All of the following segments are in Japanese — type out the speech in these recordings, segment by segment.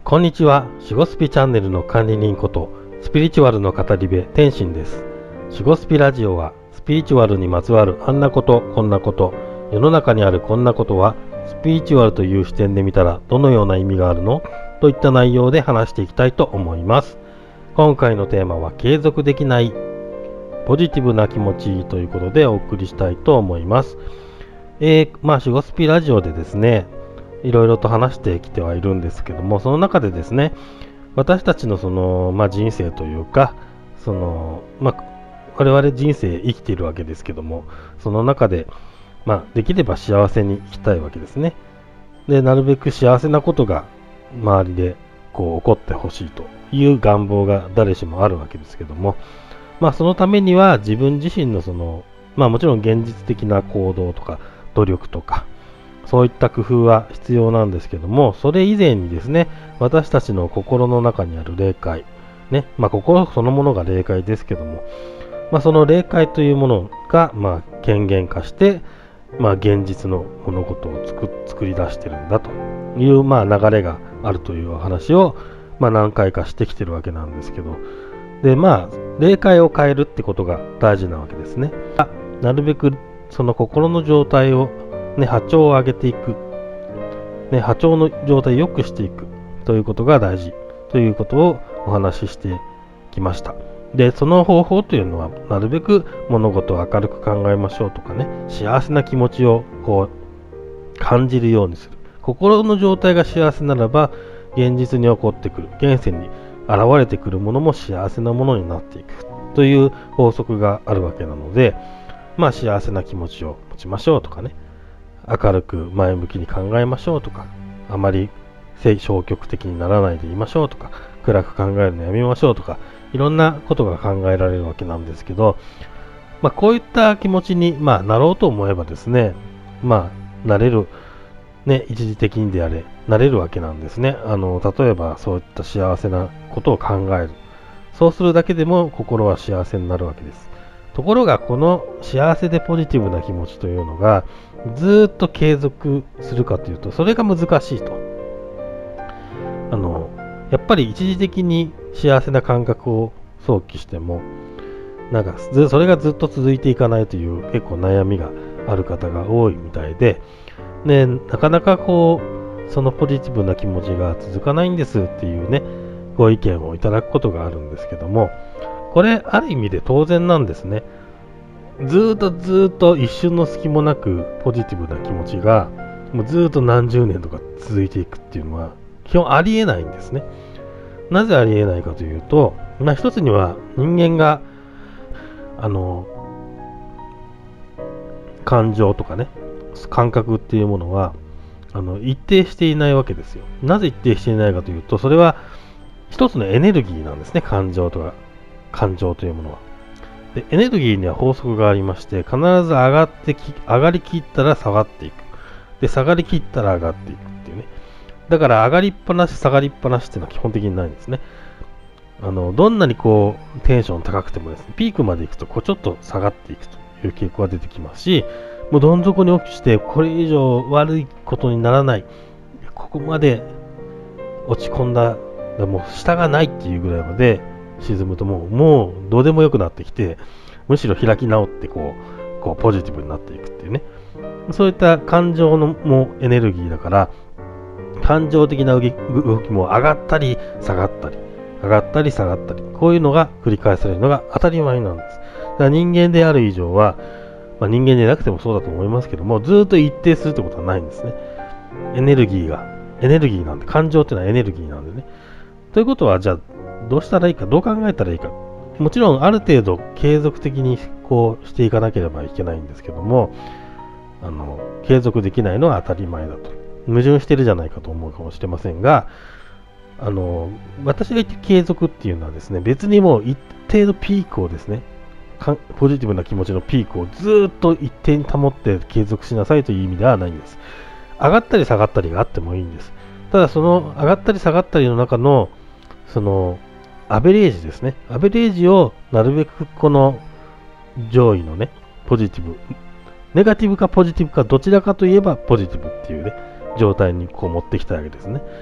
こんにちは。シゴスピチャンネルの管理人ことスピリチュアルの語り部天心です。シゴスピラジオはスピリチュアルにまつわるあんなことこんなこと、世の中にあるこんなことはスピリチュアルという視点で見たらどのような意味があるのといった内容で話していきたいと思います。今回のテーマは継続できないポジティブな気持ちということでお送りしたいと思います。シゴスピラジオでですね、いろいろと話してきてはいるんですけども、その中でですね、私たちの人生というか、我々人生生きているわけですけども、その中で、できれば幸せに生きたいわけですね。で、なるべく幸せなことが周りで起こってほしいという願望が誰しもあるわけですけども、そのためには自分自身のもちろん現実的な行動とか努力とか、そういった工夫は必要なんですけども、それ以前にですね、私たちの心の中にある霊界、心そのものが霊界ですけども、その霊界というものが、権限化して、現実の物事を作り出してるんだという、流れがあるというお話を、何回かしてきてるわけなんですけど、で、霊界を変えるってことが大事なわけですね。なるべくその心の状態を波長を上げていく、波長の状態を良くしていくということが大事ということをお話ししてきました。で、その方法というのは、なるべく物事を明るく考えましょうとかね、幸せな気持ちを感じるようにする。心の状態が幸せならば、現実に起こってくる、現世に現れてくるものも幸せなものになっていくという法則があるわけなので、幸せな気持ちを持ちましょうとかね、明るく前向きに考えましょうとか、あまり消極的にならないでいましょうとか、暗く考えるのやめましょうとか、いろんなことが考えられるわけなんですけど、こういった気持ちに、なろうと思えばですね、なれる、一時的にであれ、なれるわけなんですね。例えばそういった幸せなことを考える。そうするだけでも心は幸せになるわけです。ところが、この幸せでポジティブな気持ちというのが、ずっと継続するかというと、それが難しいと。やっぱり一時的に幸せな感覚を想起しても、それがずっと続いていかないという結構悩みがある方が多いみたいで、なかなかそのポジティブな気持ちが続かないんですっていうね、ご意見をいただくことがあるんですけども、これある意味で当然なんですね。ずっと一瞬の隙もなくポジティブな気持ちがもうずっと何十年とか続いていくっていうのは基本ありえないんですね。なぜありえないかというと、一つには人間が感情とかね、感覚っていうものは一定していないわけですよ。なぜ一定していないかというと、それは一つのエネルギーなんですね。感情というものは。で、エネルギーには法則がありまして、必ず上がりきったら下がっていく。で、下がりきったら上がっていくっていうね。だから上がりっぱなし、下がりっぱなしっていうのは基本的にないんですね。どんなにテンション高くてもですね、ピークまで行くとちょっと下がっていくという傾向が出てきますし、もうどん底に落ちて、これ以上悪いことにならない。ここまで落ち込んだ、もう下がないっていうぐらいまで沈むともうどうでもよくなってきて、むしろ開き直ってポジティブになっていくっていうね。そういった感情のもエネルギーだから、感情的な動きも上がったり下がったり、上がったり下がったり、こういうのが繰り返されるのが当たり前なんです。だから人間である以上は、人間でなくてもそうだと思いますけども、ずっと一定するってことはないんですね。エネルギーなんで、感情っていうのはエネルギーなんでね。ということは、じゃあどうしたらいいか、どう考えたらいいか。もちろんある程度継続的にしていかなければいけないんですけども、継続できないのは当たり前だと。矛盾してるじゃないかと思うかもしれませんが、私が言ってる継続っていうのはですね、別にもう一定のピークをですね、ポジティブな気持ちのピークをずっと一定に保って継続しなさいという意味ではないんです。上がったり下がったりがあってもいいんです。ただその上がったり下がったりの中のアベレージですね。アベレージをなるべくこの上位のね、ポジティブ、ネガティブかポジティブかどちらかといえばポジティブっていうね、状態に持ってきたわけですね。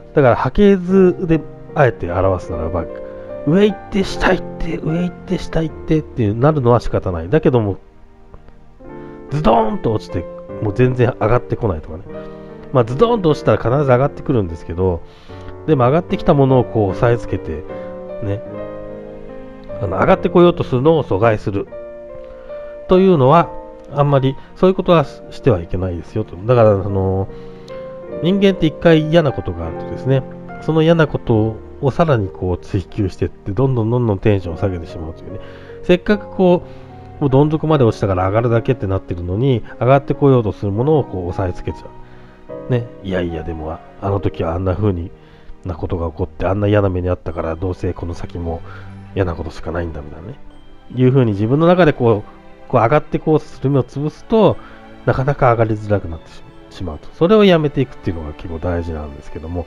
だから波形図であえて表すならば、上行って下行って上行って下行ってってなるのは仕方ない。だけどもズドーンと落ちてもう全然上がってこないとかね。まあズドーンと落ちたら必ず上がってくるんですけど、でも上がってきたものをこう押さえつけてね、上がってこようとするのを阻害するというのはあんまりそういうことはしてはいけないですよと。だから人間って一回嫌なことがあるとですね、その嫌なことをさらにこう追求していってどんどんテンションを下げてしまうというね。せっかくこうもうどん底まで落ちたから上がるだけってなってるのに、上がってこようとするものをこう押さえつけちゃうね。いやいやでもあの時はあんな風になことが起こってあんな嫌な目にあったからどうせこの先も嫌なことしかないんだみたいなね、いう風に自分の中でこう上がってこうする目を潰すとなかなか上がりづらくなってしまうと。それをやめていくっていうのが結構大事なんですけども、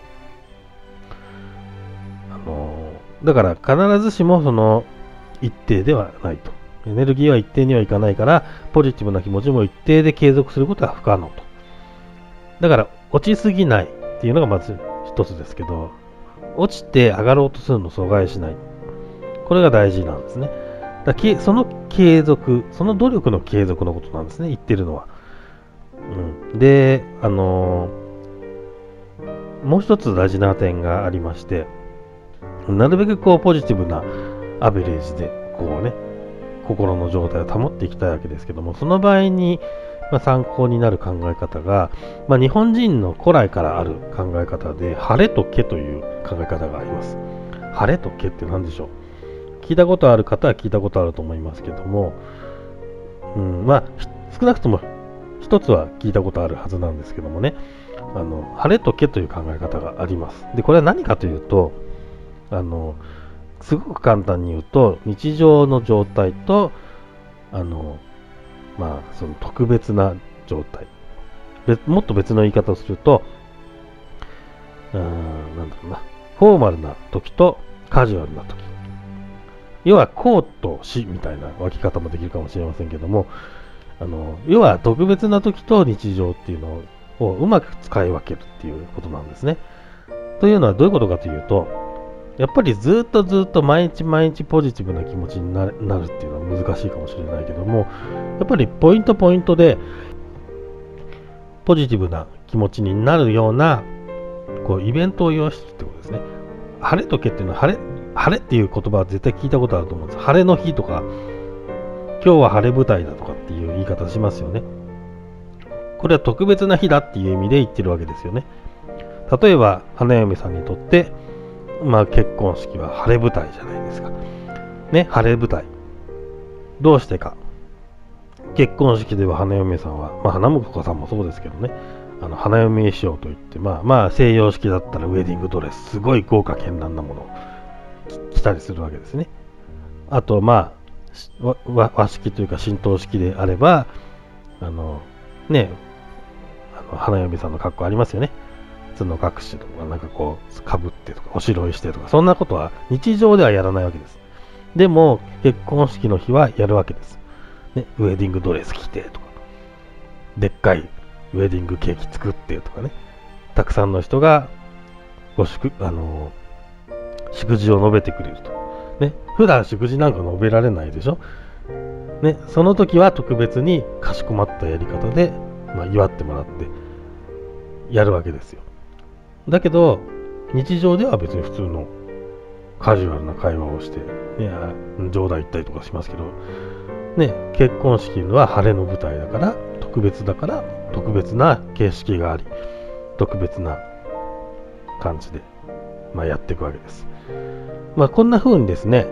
だから必ずしもその一定ではないと。エネルギーは一定にはいかないから、ポジティブな気持ちも一定で継続することは不可能と。だから落ちすぎないっていうのがまず一つですけど、落ちて上がろうとするのを阻害しない。これが大事なんですね。その継続、その努力の継続のことなんですね、言ってるのは。で、もう一つ大事な点がありまして、なるべくこうポジティブなアベレージでこうね、心の状態を保っていきたいわけですけども、その場合に、参考になる考え方が、日本人の古来からある考え方で、晴れとけという考え方があります。晴れとけって何でしょう。聞いたことある方は聞いたことあると思いますけども、少なくとも一つは聞いたことあるはずなんですけどもね、晴れとけという考え方があります。で、これは何かというと、すごく簡単に言うと、日常の状態と、その特別な状態。もっと別の言い方をすると、なんだろうな、フォーマルな時とカジュアルな時。要は、公と私みたいな分け方もできるかもしれませんけども、要は特別な時と日常っていうのをうまく使い分けるっていうことなんですね。というのはどういうことかというと、やっぱりずっと毎日ポジティブな気持ちになるっていうのは難しいかもしれないけども、やっぱりポイントでポジティブな気持ちになるようなこうイベントを用意するってことですね。晴れとけっていうのは晴れっていう言葉は絶対聞いたことあると思うんです。晴れの日とか、今日は晴れ舞台だとかっていう言い方しますよね。これは特別な日だっていう意味で言ってるわけですよね。例えば花嫁さんにとって結婚式は晴れ舞台じゃないですか。ね、晴れ舞台。どうしてか。結婚式では花嫁さんは、花婿さんもそうですけどね、花嫁衣装といって、西洋式だったらウェディングドレス、すごい豪華絢爛なものを着たりするわけですね。あと、和式というか神道式であれば、花嫁さんの格好ありますよね。角隠しとか、かぶってとか、おしろいしてとか、そんなことは日常ではやらないわけです。でも、結婚式の日はやるわけです。ね、ウェディングドレス着てとか、でっかいウェディングケーキ作ってとかね、たくさんの人が祝辞を述べてくれると。ね、普段祝辞なんか述べられないでしょ。ね、その時は特別にかしこまったやり方で、祝ってもらってやるわけですよ。だけど、日常では別に普通のカジュアルな会話をして、冗談言ったりとかしますけど、結婚式は晴れの舞台だから、特別だから、特別な形式があり、特別な感じで、やっていくわけです。こんな風にですね、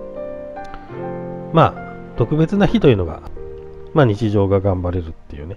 特別な日というのが、日常が頑張れるっていうね、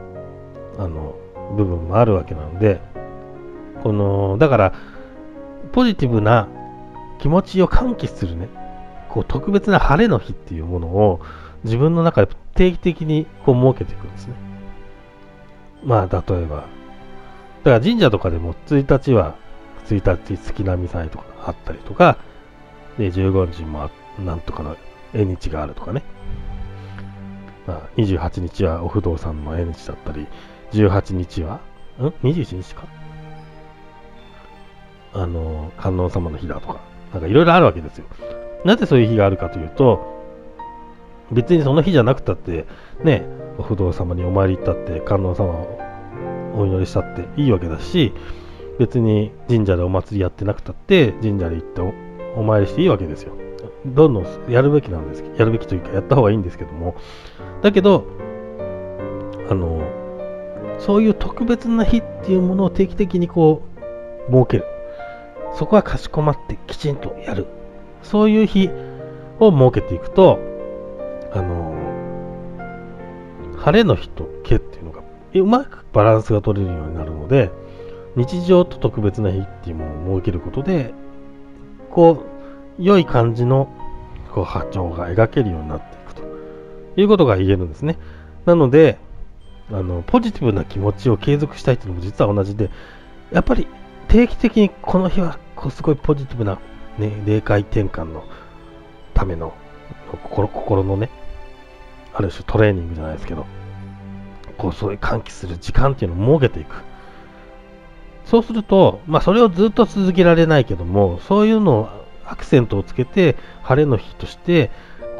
部分もあるわけなので、だから、ポジティブな気持ちを喚起するね、特別な晴れの日っていうものを自分の中で定期的に設けていくんですね。例えば、だから神社とかでも1日は1日月並み祭とかあったりとか、で15日もなんとかの縁日があるとかね。28日はお不動産の縁日だったり、18日は21日か観音様の日だとか、なんかいろいろあるわけですよ。なぜそういう日があるかというと、別にその日じゃなくたって、ね、お不動様にお参り行ったって、観音様をお祈りしたっていいわけだし、別に神社でお祭りやってなくたって、神社で行ってお参りしていいわけですよ。どんどんやるべきなんです。やるべきというか、やった方がいいんですけども。だけど、そういう特別な日っていうものを定期的にこう、設ける。そこはかしこまってきちんとやる。そういう日を設けていくと、晴れの日と気っていうのがうまくバランスが取れるようになるので、日常と特別な日っていうものを設けることで、こう、良い感じのこう波長が描けるようになっていくということが言えるんですね。なので、ポジティブな気持ちを継続したいというのも実は同じで、やっぱり定期的にこの日はすごいポジティブな、ね、霊界転換のための心のね、ある種トレーニングじゃないですけど、こうそういう喚起する時間っていうのを設けていく。そうすると、それをずっと続けられないけども、そういうのをアクセントをつけて、晴れの日として、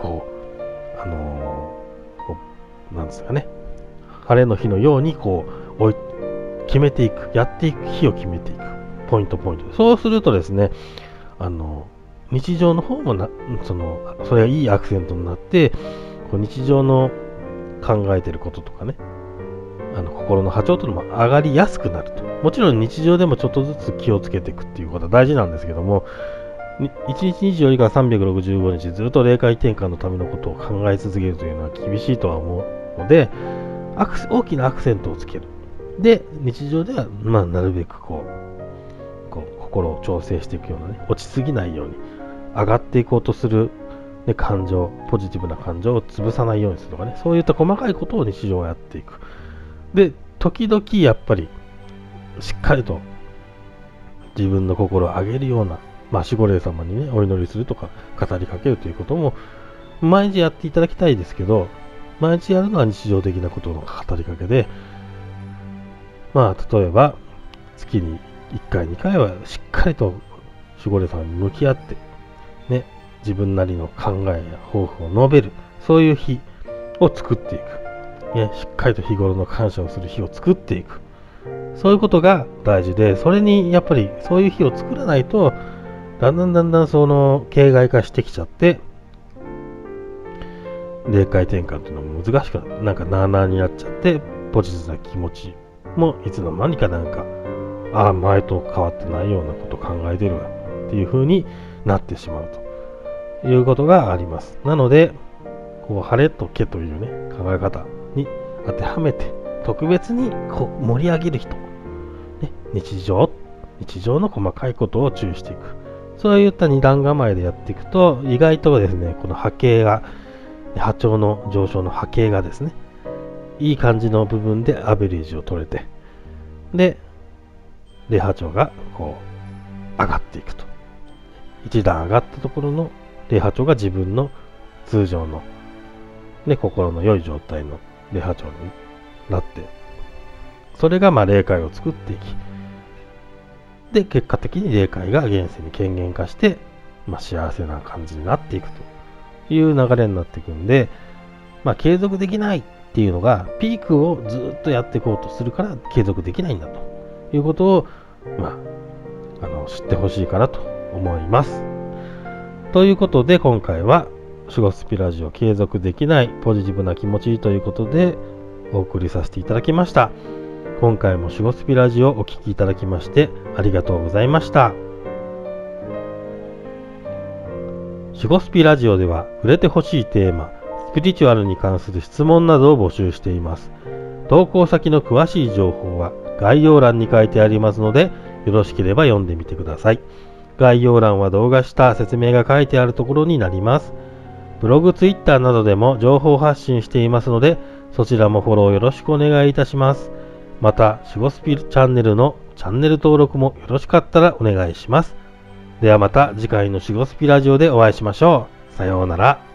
なんですかね、晴れの日のように決めていく、やっていく日を決めていく、ポイント。そうするとですね、日常の方もそれがいいアクセントになって、日常の考えていることとかね、心の波長というのも上がりやすくなると。もちろん日常でもちょっとずつ気をつけていくっていうことは大事なんですけども、1日24時間365日ずっと霊界転換のためのことを考え続けるというのは厳しいとは思うので、大きなアクセントをつける。で、日常ではなるべく心を調整していくようなね、落ちすぎないように上がっていこうとする、ね、ポジティブな感情を潰さないようにするとかね、そういった細かいことを日常はやっていく。で、時々やっぱりしっかりと自分の心を上げるような、守護霊様にね、お祈りするとか語りかけるということも毎日やっていただきたいですけど、毎日やるのは日常的なことの語りかけで、例えば月に1回2回はしっかりと守護霊様に向き合ってね、自分なりの考えや抱負を述べる、そういう日を作っていく、ね、しっかりと日頃の感謝をする日を作っていく、そういうことが大事で、それにやっぱりそういう日を作らないとだんだんその形骸化してきちゃって、霊界転換というのも難しくなあなあになっちゃって、ポジティブな気持ちもいつの間にか前と変わってないようなことを考えてるわっていう風になってしまうということがあります。なので、晴れと気というね、考え方に当てはめて、特別に盛り上げる人、ね、日常の細かいことを注意していく。そういった二段構えでやっていくと、意外とですね、この波長の上昇の波形がですね、いい感じの部分でアベレージを取れて、で、霊波長が上がっていくと。一段上がったところの霊波長が自分の通常の、ね、心の良い状態の霊波長になって、それが霊界を作っていき、で、結果的に霊界が現世に権限化して、幸せな感じになっていくという流れになっていくんで、継続できないっていうのが、ピークをずっとやっていこうとするから継続できないんだということを、知ってほしいかなと思います。ということで、今回は、守護スピラジオ継続できないポジティブな気持ちということで、お送りさせていただきました。今回も守護スピラジオをお聞きいただきましてありがとうございました。守護スピラジオでは触れてほしいテーマ、スピリチュアルに関する質問などを募集しています。投稿先の詳しい情報は概要欄に書いてありますので、よろしければ読んでみてください。概要欄は動画下説明が書いてあるところになります。ブログ、ツイッターなどでも情報発信していますので、そちらもフォローよろしくお願いいたします。また、守護スピチャンネルのチャンネル登録もよろしかったらお願いします。ではまた次回の守護スピラジオでお会いしましょう。さようなら。